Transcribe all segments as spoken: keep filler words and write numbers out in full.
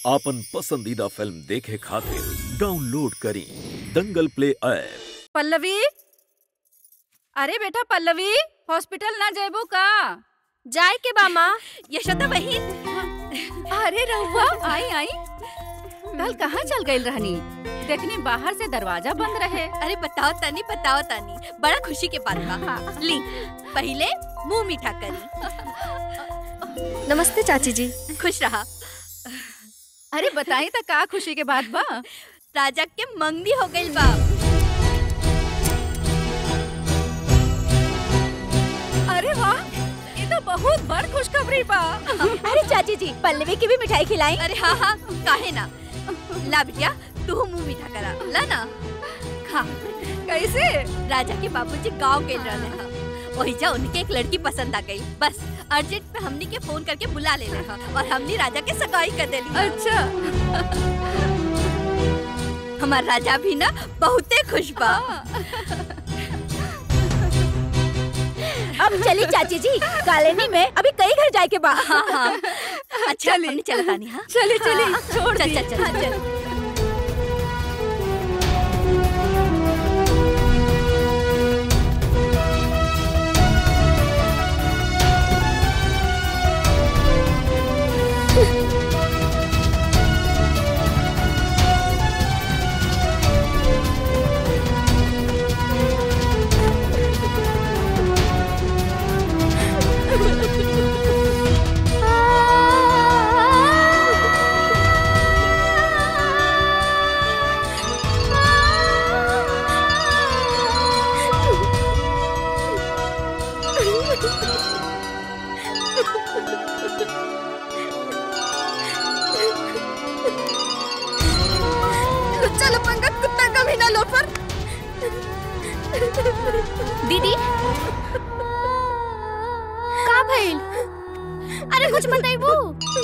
आपन पसंदीदा फिल्म देखे खातिर डाउनलोड करी दंगल प्ले ऐप। पल्लवी, अरे बेटा पल्लवी, हॉस्पिटल ना जेबू का? जाए के बामा। यशोदा बहन। अरे रहुआ आई आई। कल कहाँ चल गई रहनी? देखनी बाहर से दरवाजा बंद रहे। अरे बताओ तानी बताओ तानी, बड़ा खुशी के बात बा। ली पहले मुंह मीठा करी। नमस्ते चाची जी। खुश रहा। अरे बताई तो का खुशी के बात बा? राजा के मंगनी हो गई बा। अरे वाह, ये तो बहुत बड़ खुशखबरी बा। अरे चाची जी, पल्लवी की भी मिठाई खिलाई। अरे हाँ हाँ, काहे ना। ला बिटिया, तू मुंह मीठा करा। ला ना खा। कैसे? राजा के बाबूजी गांव गए रहले हैं, वही जा उनके एक लड़की पसंद आ गई। बस अर्जेंट में हमनी के फोन करके बुला ले रहा और हमनी राजा के सगाई कर देली। अच्छा। हमार राजा भी ना बहुते खुश बा। अब चली चाची जी, कॉलोनी में अभी कई घर जाए के बा। हाँ हाँ। अच्छा हमनी चलत आनी। हाँ चली चली, छोड़ चल चल चल चल। दीदी का भइल? अरे कुछ बताइबू।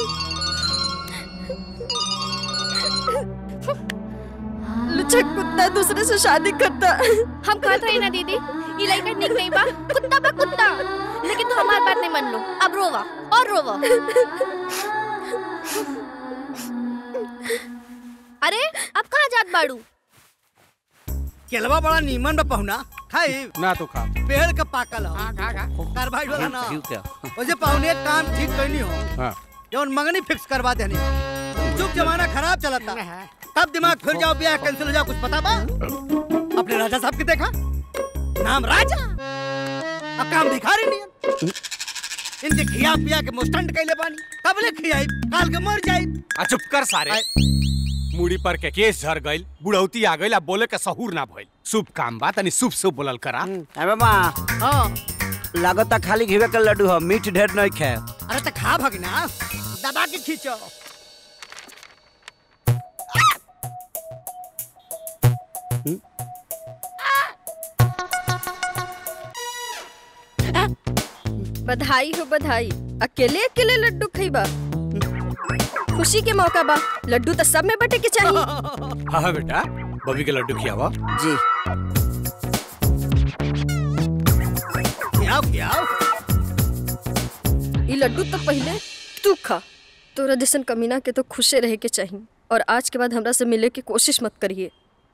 लुच्चा कुत्ता दूसरे से शादी करता। हम कहत रही ना दीदी, ये लड़का निक नहीं बा। कुत्ता बा कुत्ता, लेकिन तू हमारी बात नहीं मान लो। अब रोवा और रोवा। अरे अब कहाँ जात बाड़ू? केलवा बड़ा नीमन बा पहुना। खाई ना तो खा। पेड़ का पाकल हो। हां खा खा। कार्बाइड वाला ना। क्यों क्या? ओजे पहुने काम ठीक करनी हो। हां। जौन मंगनी फिक्स करवा देनी हो। जुग जमाना खराब चलता। तब दिमाग फिर जाओ, ब्याह कैंसिल हो जाओ, कुछ पता बा? अपने राजा साहब के देखा? नाम राजा, अब काम भिखारी नहीं। इनके खिया पिया के मुस्टंड कैले बानी। कब ले खियाई, काल के मर जाई। आ चुप कर सारे। मुड़ी पर के केस झर गइल, बुढ़ौती आ गइल, अब बोले के सहूर ना भइल। शुभ काम बा, तनी शुभ शुभ बोलल करा। अबे मां, हां लागता खाली घीवे के लड्डू ह, मीठ ढेर नहीं खाए। अरे तो खा भगना, दबा के खींचो। बधाई हो बधाई। अकेले अकेले लड्डू खइबा? खुशी के मौका बा, लड्डू तो सब में बटे के चाहिए। हाँ बेटा, बबी के लड्डू खियावा। जी खियाओ खियाओ। ये लड्डू तो पहले तू खा। तोरा जैसन कमीना के तो खुशे रहे के चाहिए, और आज के बाद हमरा से मिले की कोशिश मत करिए।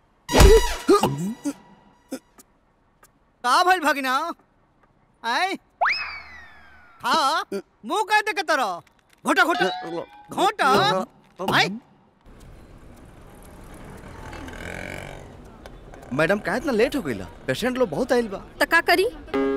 का भइल भगना? आए हाँ, मुंह कह दे के तरह। घोटा घोटा घोटा। आए मैडम का इतना लेट हो गईला? पेशेंट लोग बहुत आइल बा। त का करी?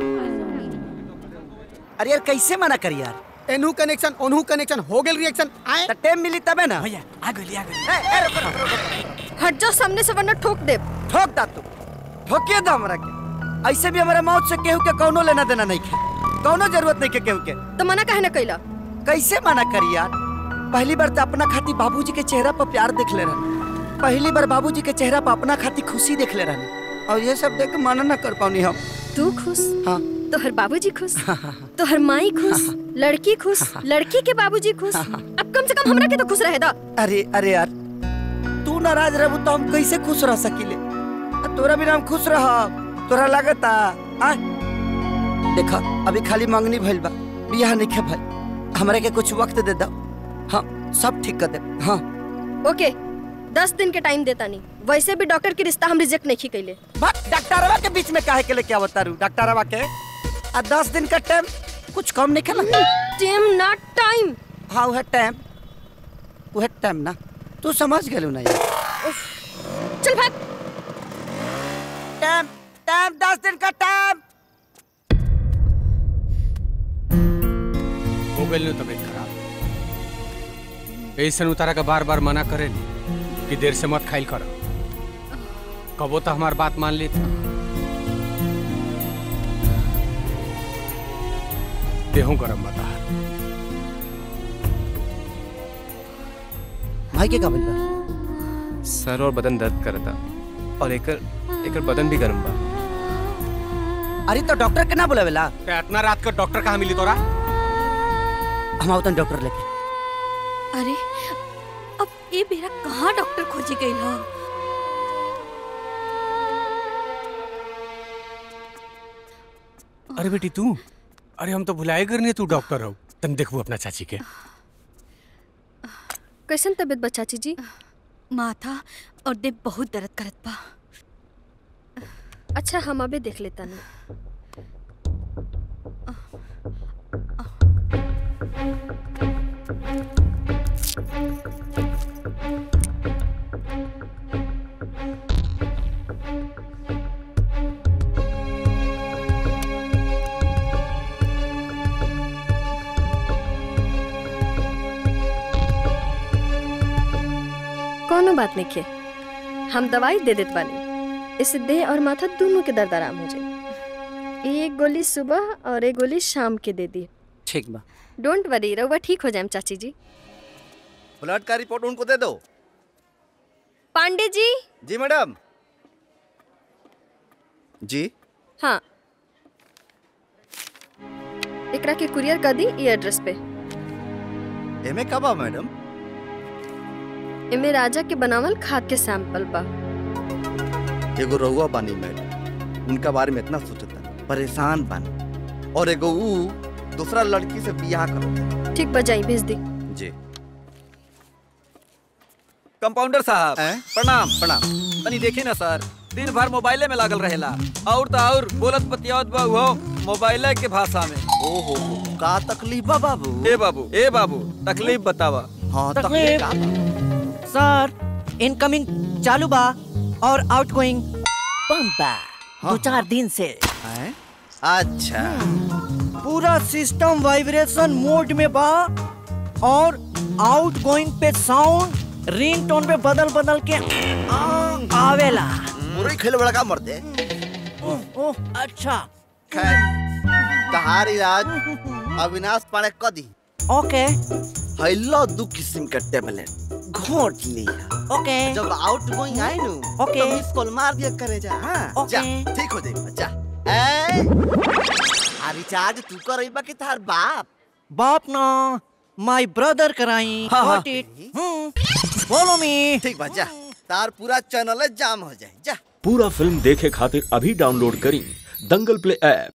अरे यार कैसे मना करी यार? एनहू कनेक्शन ओनहू कनेक्शन हो गेल रिएक्शन। आए त टाइम मिली तबे ना। भैया आ गइल आ गइल। ए ए रुको रुको रुको। हट जाओ सामने से, वरना ठोक दे। ठोक दा तू। ठोकिए दा हमरा के। ऐसे भी हमारा मौत से केहू के कौनो लेना देना नहीं है। कौनो जरूरत नहीं के केहू के। तो मना काहे न कइला? कैसे मना करी यार? पहली बार तो अपना खाती बाबूजी के चेहरा पर प्यार देख ले रहने। पहली बार बाबूजी के चेहरा पर अपना खाती खुशी देख ले रहने, और ये सब देख के मना न कर पानी हम। तू खुश? हाँ। तो हर बाबूजी खुश, तो हर माई खुश, लड़की खुश, लड़की के बाबूजी खुश। अब कम से कम हमरा के तो खुश रहे दा। अरे अरे यार, तू नाराज रहबू तो हम कैसे खुश रह सकीले? तोरा बिना हम खुश रह? तोरा लगता? आ देखा, अभी खाली मंगनी भइल बा, बियाह नहीं भाई। हमरा के कुछ वक्त दे दो, हाँ सब ठीक कर दे। हाँ ओके दस दिन के टाइम देता नहीं, वैसे भी डॉक्टर के रिश्ता हम रिजेक्ट नहीं कैले। डॉक्टरवा के बीच में काहे के लेके आवता रू डॉक्टरवा के आ दस दिन का टाइम कुछ कम नहीं खेला। Time not time. हाँ है टाइम, वो है टाइम ना, तू समझ गेलू ना यार। चल भाग। टाइम टाइम दस दिन का टाइम। हो गइल न तबीयत खराब, ऐसन उतारा का बार बार मना करे कि देर से मत खाइल कर। कबो तो हमार बात मान ली था। देहू गरम बता। भाई के का बोल बा? सर और बदन दर्द करता और एकर एकर बदन भी गरम बा। अरे तो डॉक्टर के ना बुलावेला? ते इतना रात को डॉक्टर कहाँ मिली तोरा? हम आवतन डॉक्टर लेके। अरे अब ये बेरा कहाँ डॉक्टर खोजे गई हो? अरे बेटी तू, अरे हम तो भुलाए करनी तू डॉक्टर हो। तुम देखो अपना चाची के। कैसन तबीयत बा चाची जी? माथा और देह बहुत दर्द करत बा। अच्छा हम अबे देख लेता ना। कोनो बात नहीं खे, हम दवाई दे देत बानी, इससे देह और माथा दोनों के दर्द आराम हो जाए। एक गोली सुबह और एक गोली शाम के दे दी। ठीक बा। डोंट वरी, रहुआ ठीक हो जाए चाची जी। ब्लड का रिपोर्ट उनको दे दो। पांडे जी। जी मैडम। जी हाँ, एकरा के कुरियर कर दी ये एड्रेस पे। एमे का बा मैडम? एमे राजा के बनावल खाद के सैंपल बा। एगो रहुआ बानी मैडम, उनका बारे में इतना सोचता, परेशान बानी, और एगो ऊ दूसरा लड़की से बियाह करो। ठीक बजाई भेज दी। जी। कंपाउंडर साहब प्रणाम। प्रणाम। तनी देखी ना सर, दिन भर मोबाइले में लागल रहेला और तो और बोलत बतियावत बा वो मोबाइले के भाषा में। ओहो, का तकलीफ बा बाबू? ए बाबू ए बाबू तकलीफ बतावा। हाँ तकलीफ का बा? सर इनकमिंग चालू बा और आउटगोइंग बंद बा। दो चार दिन से। हैं? अच्छा। पूरा सिस्टम वाइब्रेशन मोड में बा और आउटगोइंग पे साउंड रिंगटोन पे बदल बदल के आ, आवेला। मुरई खेले बड़ा का मरते। ओह ओह अच्छा। खैर तहार इलाज अविनाश पाड़े क दी। ओके। हैलो दो किस्म का टेबलेट घोट लिया। ओके। जब आउट गोइंग आए नु ओके। तो मिस कॉल मार दिया करे जा। हाँ ओके। जा ठीक हो जाएगा। जा ए आ रिचार्ज तू करइबा कि तार बाप? बाप ना माय ब्रदर कराई। हाँ, हाँ। Follow me. ठीक बा जा, तार पूरा चैनल जाम हो जाए। जा। पूरा फिल्म देखे खातिर अभी डाउनलोड करी दंगल प्ले ऐप।